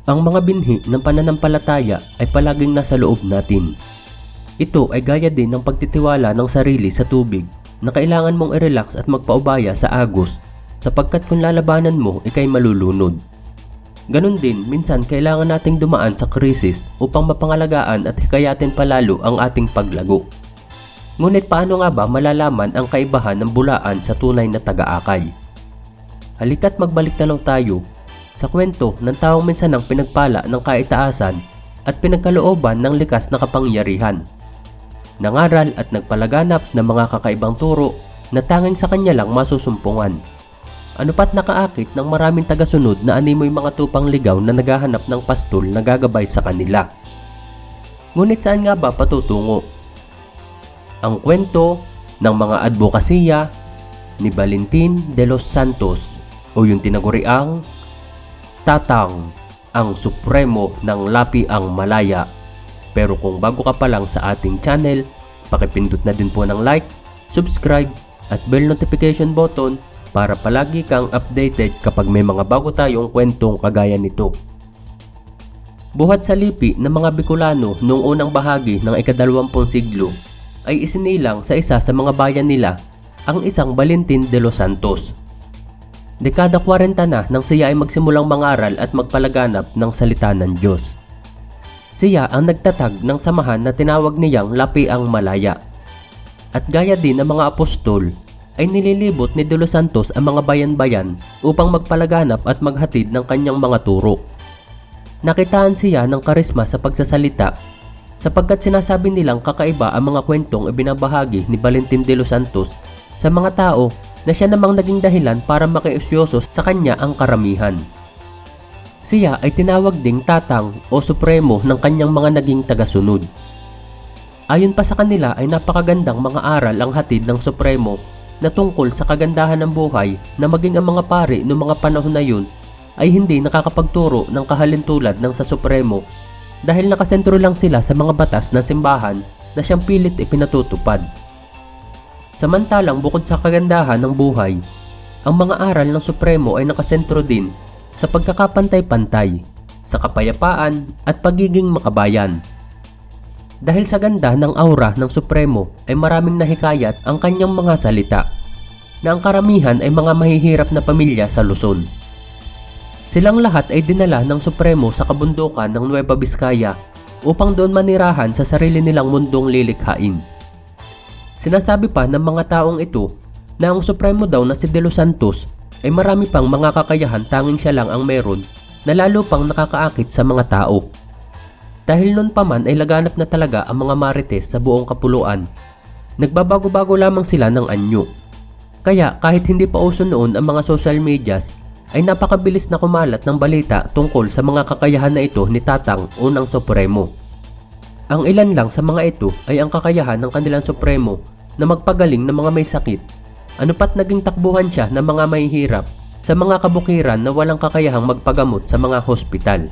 Ang mga binhi ng pananampalataya ay palaging nasa loob natin. Ito ay gaya din ng pagtitiwala ng sarili sa tubig na kailangan mong i-relax at magpaubaya sa agos sapagkat kung lalabanan mo, ikay malulunod. Ganon din, minsan kailangan nating dumaan sa krisis upang mapangalagaan at hikayatin palalo ang ating paglago. Ngunit paano nga ba malalaman ang kaibahan ng bulaan sa tunay na taga-akay? Halika't magbalik tanaw tayo sa kwento ng taong minsan ang pinagpala ng kaitaasan at pinagkalooban ng likas na kapangyarihan. Nangaral at nagpalaganap ng mga kakaibang turo na tanging sa kanya lang masusumpungan. Ano pat nakaakit ng maraming tagasunod na animoy mga tupang ligaw na naghahanap ng pastol na gagabay sa kanila. Ngunit saan nga ba patutungo? Ang kwento ng mga advokasya ni Valentin de los Santos o yung tinaguriang Tatang, ang Supremo ng Lapiang Malaya. Pero kung bago ka pa lang sa ating channel, pakipindot na din po ng like, subscribe at bell notification button para palagi kang updated kapag may mga bago tayong kwentong kagaya nito. Buhat sa lipi ng mga Bicolano noong unang bahagi ng ika-20 siglo ay isinilang sa isa sa mga bayan nila ang isang Valentin de los Santos. Dekada 40 na nang siya ay magsimulang mangaral at magpalaganap ng salita ng Diyos. Siya ang nagtatag ng samahan na tinawag niyang Lapiang Malaya. At gaya din ng mga apostol, ay nililibot ni De Los Santos ang mga bayan-bayan upang magpalaganap at maghatid ng kanyang mga turo. Nakitaan siya ng karisma sa pagsasalita sapagkat sinasabi nilang kakaiba ang mga kwentong ibinabahagi ni Valentin de los Santos sa mga tao na siya namang naging dahilan para makiusyoso sa kanya ang karamihan. Siya ay tinawag ding Tatang o Supremo ng kanyang mga naging tagasunod. Ayon pa sa kanila ay napakagandang mga aral ang hatid ng Supremo na tungkol sa kagandahan ng buhay na maging ang mga pari noong mga panahon na yun ay hindi nakakapagturo ng kahalintulad ng sa Supremo dahil nakasentro lang sila sa mga batas ng simbahan na siyang pilit ipinatutupad. Samantalang bukod sa kagandahan ng buhay, ang mga aral ng Supremo ay nakasentro din sa pagkakapantay-pantay, sa kapayapaan at pagiging makabayan. Dahil sa ganda ng aura ng Supremo ay maraming nahikayat ang kanyang mga salita na ang karamihan ay mga mahihirap na pamilya sa Luzon. Silang lahat ay dinala ng Supremo sa kabundukan ng Nueva Vizcaya upang doon manirahan sa sarili nilang mundong lilikhain. Sinasabi pa ng mga taong ito na ang Supremo daw na si De Los Santos ay marami pang mga kakayahan tanging siya lang ang meron na lalo pang nakakaakit sa mga tao. Dahil noon pa man ay laganap na talaga ang mga marites sa buong kapuluan. Nagbabago-bago lamang sila ng anyo. Kaya kahit hindi pa uso noon ang mga social medias, ay napakabilis na kumalat ng balita tungkol sa mga kakayahan na ito ni Tatang o ng Supremo. Ang ilan lang sa mga ito ay ang kakayahan ng kanilang Supremo na magpagaling ng mga may sakit. Ano pat naging takbuhan siya ng mga mahihirap sa mga kabukiran na walang kakayahang magpagamot sa mga hospital.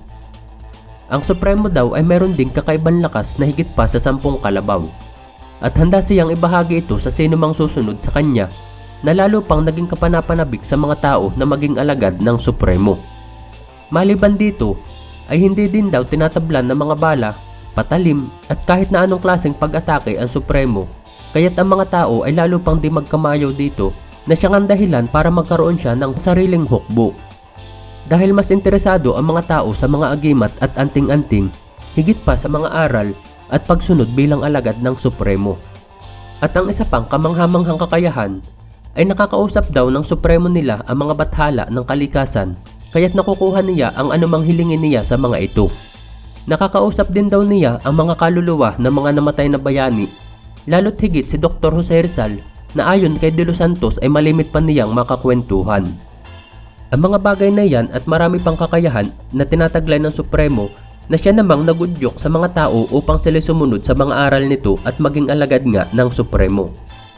Ang Supremo daw ay meron ding kakaibang lakas na higit pa sa 10 kalabaw at handa siyang ibahagi ito sa sino mang susunod sa kanya na lalo pang naging kapanapanabik sa mga tao na maging alagad ng Supremo. Maliban dito ay hindi din daw tinatablan ng mga bala, patalim at kahit na anong klaseng pag-atake ang Supremo, kaya't ang mga tao ay lalo pang di magkamayaw dito na siyang ang dahilan para magkaroon siya ng sariling hukbo. Dahil mas interesado ang mga tao sa mga agimat at anting-anting higit pa sa mga aral at pagsunod bilang alagad ng Supremo. At ang isa pang kamanghamanghang kakayahan ay nakakausap daw ng Supremo nila ang mga bathala ng kalikasan kaya't nakukuha niya ang anumang hilingin niya sa mga ito. Nakakausap din daw niya ang mga kaluluwa ng mga namatay na bayani, lalo't higit si Dr. Jose Rizal na ayon kay De Los Santos ay malimit pa niyang makakwentuhan. Ang mga bagay na yan at marami pang kakayahan na tinataglay ng Supremo na siya namang nagudyok sa mga tao upang sila sumunod sa mga aral nito at maging alagad nga ng Supremo.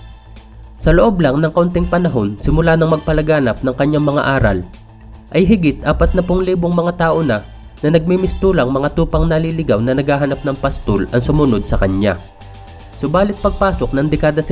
Sa loob lang ng kaunting panahon simula nang magpalaganap ng kanyang mga aral, ay higit 40,000 mga tao na nagmimistulang mga tupang naliligaw na naghahanap ng pastol ang sumunod sa kanya. Subalit pagpasok ng dekada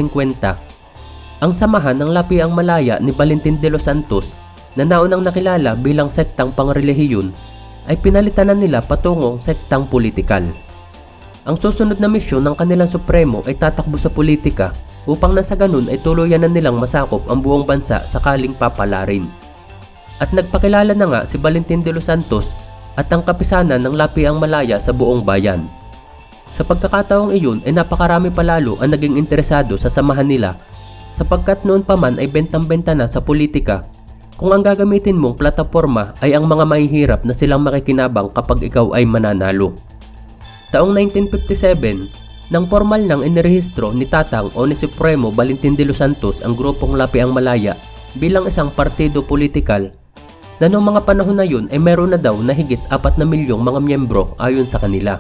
50, ang samahan ng Lapiang Malaya ni Valentin de los Santos na naunang nakilala bilang sektang pangrelihiyon ay pinalitan na nila patungong sektang politikal. Ang susunod na misyon ng kanilang Supremo ay tatakbo sa politika upang nasa ganun ay tuluyan na nilang masakop ang buong bansa sakaling papalarin. At nagpakilala na nga si Valentin de los Santos at ang kapisanan ng Lapiang Malaya sa buong bayan. Sa pagkakataong iyon ay napakarami palalo ang naging interesado sa samahan nila sapagkat noon pa man ay bentang-benta na sa politika kung ang gagamitin mong plataforma ay ang mga mahihirap na silang makikinabang kapag ikaw ay mananalo. Taong 1957, nang formal nang inirehistro ni Tatang o ni Supremo Valentin de los Santos ang grupong Lapiang Malaya bilang isang partido politikal na noong mga panahon na yun ay meron na daw na higit 4 na milyong mga miyembro ayon sa kanila.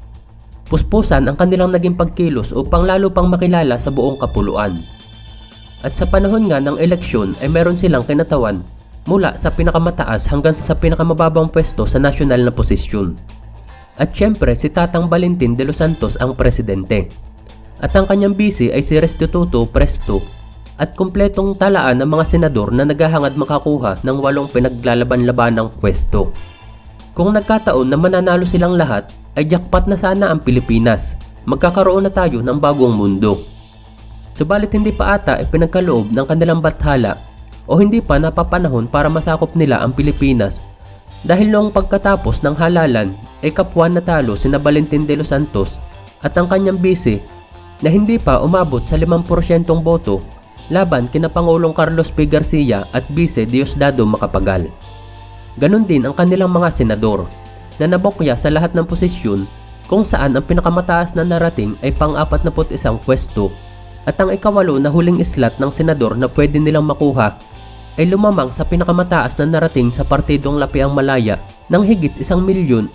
Puspusan ang kanilang naging pagkilos upang lalo pang makilala sa buong kapuluan. At sa panahon nga ng eleksyon ay meron silang kinatawan mula sa pinakamataas hanggang sa pinakamababang pwesto sa nasyonal na posisyon. At syempre si Tatang Valentin de los Santos ang presidente. At ang kanyang bisi ay si Restituto Presto at kumpletong talaan ng mga senador na naghahangad makakuha ng 8 pinaglalaban-labanang pwesto. Kung nagkataon na mananalo silang lahat ay jackpot na sana ang Pilipinas. Magkakaroon na tayo ng bagong mundo. Subalit hindi pa ata ay pinagkaloob ng kanilang bathala o hindi pa napapanahon para masakop nila ang Pilipinas dahil noong pagkatapos ng halalan ay kapwa natalo sina Valentin de los Santos at ang kanyang bisi na hindi pa umabot sa 5% boto laban kina Pangulong Carlos P. Garcia at Vice Diosdado Macapagal. Ganon din ang kanilang mga senador na nabokya sa lahat ng posisyon kung saan ang pinakamataas na narating ay pang-41 pwesto at ang ikawalo na huling slot ng senador na pwede nilang makuha ay lumamang sa pinakamataas na narating sa partidong Lapiang Malaya ng higit 1,300,000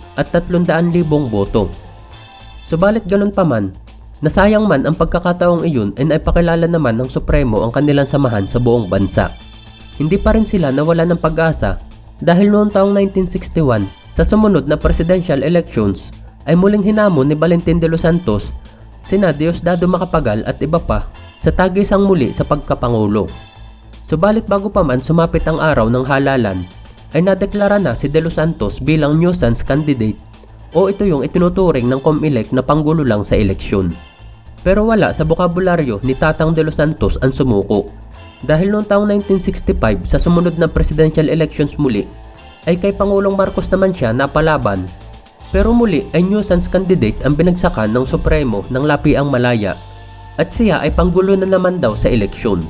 boto. Subalit ganun pa man, nasayang man ang pagkakataong iyon ay naipakilala naman ng Supremo ang kanilang samahan sa buong bansa. Hindi pa rin sila nawala ng pag-asa dahil noong taong 1961 sa sumunod na presidential elections ay muling hinamon ni Valentin de los Santos sina Diosdado Macapagal at iba pa sa tagisang muli sa pagkapangulo. Subalit bago pa man sumapit ang araw ng halalan ay nadeklara na si De Los Santos bilang nuisance candidate o ito yung itinuturing ng COMELEC na panggulo lang sa eleksyon. Pero wala sa bokabularyo ni Tatang De Los Santos ang sumuko dahil noong taong 1965 sa sumunod na presidential elections muli ay kay Pangulong Marcos naman siya napalaban pero muli ay nuisance candidate ang binagsakan ng Supremo ng Lapiang Malaya at siya ay panggulo na naman daw sa eleksyon.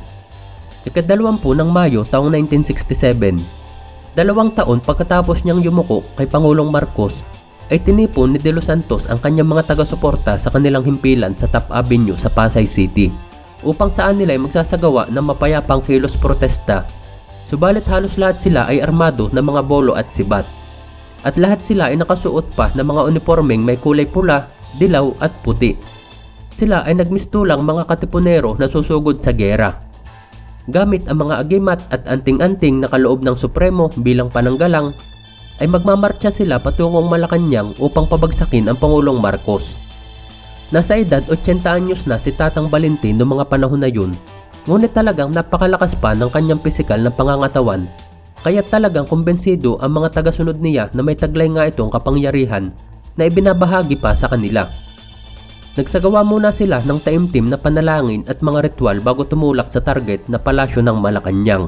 Ika-20 ng Mayo taong 1967, 2 taon pagkatapos niyang yumuko kay Pangulong Marcos, ay tinipon ni De Los Santos ang kanyang mga taga-suporta sa kanilang himpilan sa Top Avenue sa Pasay City upang saan nila ay magsasagawa ng mapayapang kilos protesta. Subalit halos lahat sila ay armado ng mga bolo at sibat. At lahat sila ay nakasuot pa ng mga uniformeng may kulay pula, dilaw at puti. Sila ay nagmistulang mga katipunero na susugod sa gera. Gamit ang mga agimat at anting-anting na kaloob ng Supremo bilang pananggalang, ay magmamarcha sila patungong Malacanang upang pabagsakin ang Pangulong Marcos. Nasa edad 80 anyos na si Tatang Valentin noong mga panahon na yun, ngunit talagang napakalakas pa ng kanyang pisikal na pangangatawan, kaya talagang kumbensido ang mga tagasunod niya na may taglay nga itong kapangyarihan na ibinabahagi pa sa kanila. Nagsagawa muna sila ng taimtim na panalangin at mga ritual bago tumulak sa target na palasyo ng Malacanang.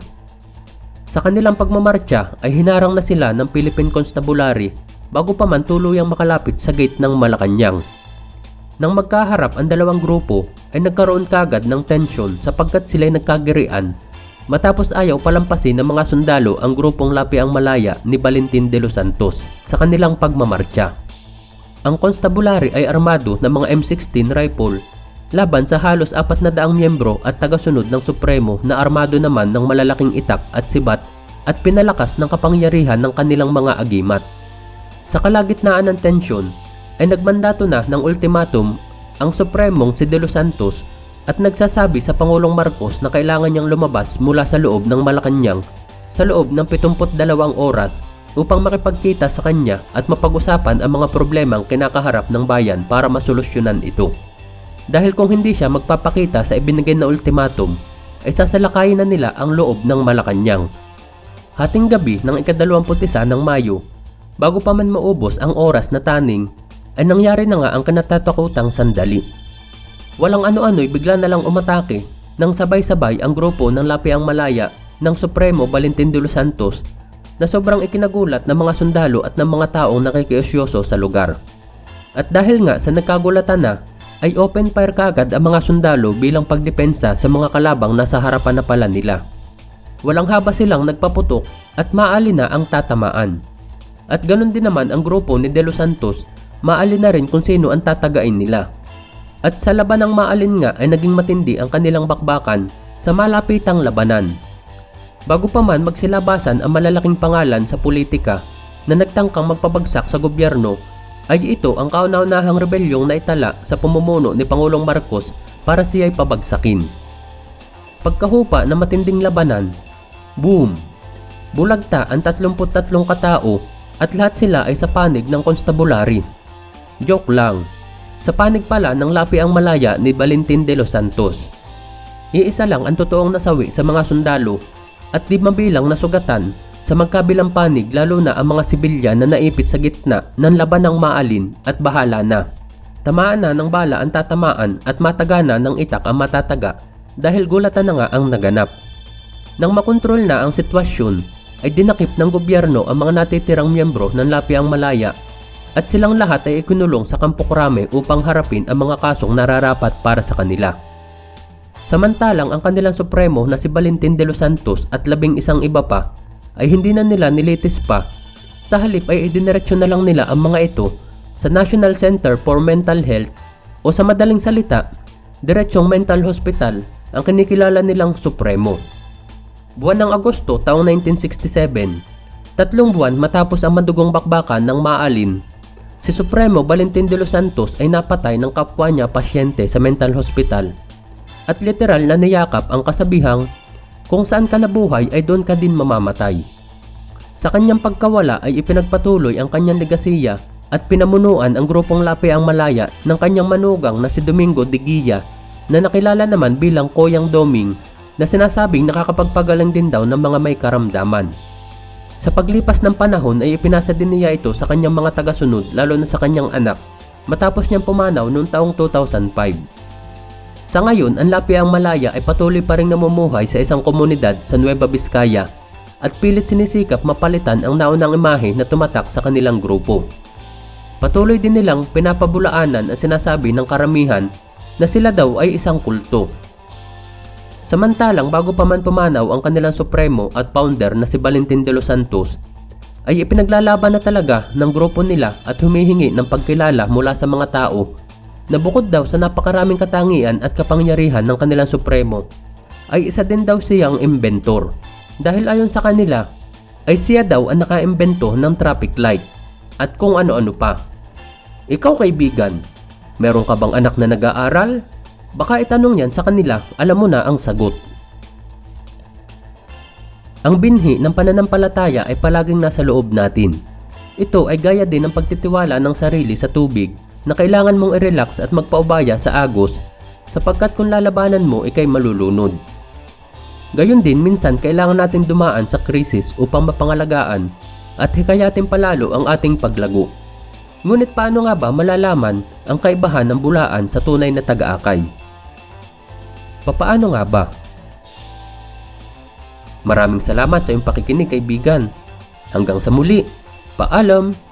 Sa kanilang pagmamarcha ay hinarang na sila ng Philippine Constabulary bago pa man tuluyang makalapit sa gate ng Malacanang. Nang magkaharap ang dalawang grupo ay nagkaroon kagad ng tensyon sapagkat sila'y nagkagirian matapos ayaw palampasin ng mga sundalo ang grupong Lapiang Malaya ni Valentin de los Santos sa kanilang pagmamarcha. Ang Constabulary ay armado ng mga M16 rifle laban sa halos 400 miyembro at tagasunod ng Supremo na armado naman ng malalaking itak at sibat at pinalakas ng kapangyarihan ng kanilang mga agimat. Sa kalagitnaan ng tensyon ay nagmandato na ng ultimatum ang Supremong si De Los Santos at nagsasabi sa Pangulong Marcos na kailangan niyang lumabas mula sa loob ng Malacanang sa loob ng 72 oras upang makipagkita sa kanya at mapag-usapan ang mga problemang kinakaharap ng bayan para masolusyonan ito. Dahil kung hindi siya magpapakita sa ibinigay na ultimatum, ay sasalakayin na nila ang loob ng Malacanang. Hating gabi ng ika-21 ng Mayo, Bago pa man maubos ang oras na taning, ay nangyari na nga ang kinatatakutang sandali. Walang ano-ano'y bigla na lang umatake nang sabay-sabay ang grupo ng Lapiang Malaya ng Supremo Valentin de los Santos na sobrang ikinagulat ng mga sundalo at ng mga taong nakikiusyoso sa lugar. At dahil nga sa nagkagulatan na, ay open fire kagad ang mga sundalo bilang pagdepensa sa mga kalabang nasa harapan na pala nila. Walang haba silang nagpaputok at maali na ang tatamaan. At ganun din naman ang grupo ni De Los Santos, maali na rin kung sino ang tatagain nila. At sa laban ng maalin nga ay naging matindi ang kanilang bakbakan sa malapitang labanan. Bago pa man magsilabasan ang malalaking pangalan sa politika na nagtangkang magpabagsak sa gobyerno, ay ito ang kauna-unahang rebelyong naitala sa pamumuno ni Pangulong Marcos para siya'y pabagsakin. Pagkahupa ng matinding labanan, boom! Bulagta ang 33 katao at lahat sila ay sa panig ng konstabulary. Joke lang, sa panig pala ng Lapiang Malaya ni Valentin de los Santos. Iisa lang ang totoong nasawi sa mga sundalo at di mabilang na sugatan sa magkabilang panig, lalo na ang mga sibilyan na naipit sa gitna ng labanang maalin at bahala na. Tamaan na ng bala ang tatamaan at matagana ng itak ang matataga dahil gulatan na nga ang naganap. Nang makontrol na ang sitwasyon, ay dinakip ng gobyerno ang mga natitirang miyembro ng Lapiang Malaya at silang lahat ay ikinulong sa Campo Crame upang harapin ang mga kasong nararapat para sa kanila. Samantalang ang kanilang supremo na si Valentin de los Santos at 11 iba pa ay hindi na nila nilitis pa. Sa halip ay idiniretsyo na lang nila ang mga ito sa National Center for Mental Health o sa madaling salita, diretsyong mental hospital ang kinikilala nilang Supremo. Buwan ng Agosto taong 1967, 3 buwan matapos ang madugong bakbakan ng maalin, si Supremo Valentin de los Santos ay napatay ng kapwa niya pasyente sa mental hospital at literal na niyakap ang kasabihang, kung saan ka nabuhay ay doon ka din mamamatay. Sa kanyang pagkawala ay ipinagpatuloy ang kanyang legasiya at pinamunuan ang grupong Lapiang Malaya ng kanyang manugang na si Domingo de Guia na nakilala naman bilang Koyang Doming na sinasabing nakakapagpagaling din daw ng mga may karamdaman. Sa paglipas ng panahon ay ipinasa din niya ito sa kanyang mga tagasunod, lalo na sa kanyang anak matapos niyang pumanaw noong taong 2005. Sa ngayon, ang Lapiang Malaya ay patuloy pa rin namumuhay sa isang komunidad sa Nueva Vizcaya at pilit sinisikap mapalitan ang naunang imahe na tumatak sa kanilang grupo. Patuloy din nilang pinapabulaanan ang sinasabi ng karamihan na sila daw ay isang kulto. Samantalang bago pa man pumanaw ang kanilang supremo at founder na si Valentin de los Santos, ay ipinaglalaban na talaga ng grupo nila at humihingi ng pagkilala mula sa mga tao na bukod daw sa napakaraming katangian at kapangyarihan ng kanilang supremo, ay isa din daw siyang imbentor. Dahil ayon sa kanila, ay siya daw ang nakaimbento ng traffic light at kung ano-ano pa. Ikaw kaibigan, meron ka bang anak na nag-aaral? Baka itanong yan sa kanila, alam mo na ang sagot. Ang binhi ng pananampalataya ay palaging nasa loob natin. Ito ay gaya din ng pagtitiwala ng sarili sa tubig na kailangan mong i-relax at magpaubaya sa agos sapagkat kung lalabanan mo ikay malulunod. Gayon din minsan kailangan natin dumaan sa krisis upang mapangalagaan at hikayatin palalo ang ating paglago. Ngunit paano nga ba malalaman ang kaibahan ng bulaan sa tunay na taga-akay? Papaano nga ba? Maraming salamat sa iyong pakikinig kaibigan. Hanggang sa muli, paalam!